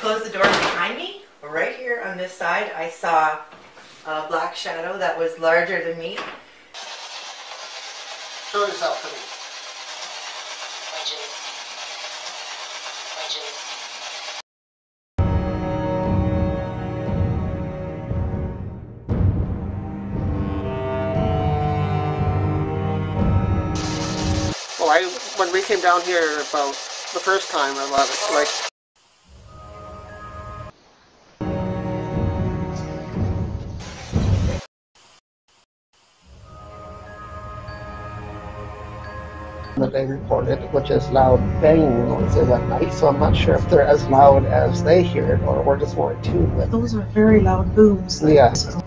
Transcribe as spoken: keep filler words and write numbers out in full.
closed the doors behind me, right here on this side, I saw a black shadow that was larger than me. Show yourself to me. Well, I, when we came down here about the first time, I love it. Like, that they reported, which is loud banging noises at night, so I'm not sure if they're as loud as they hear it or we're just more in tune with. Those are very loud booms. Yeah.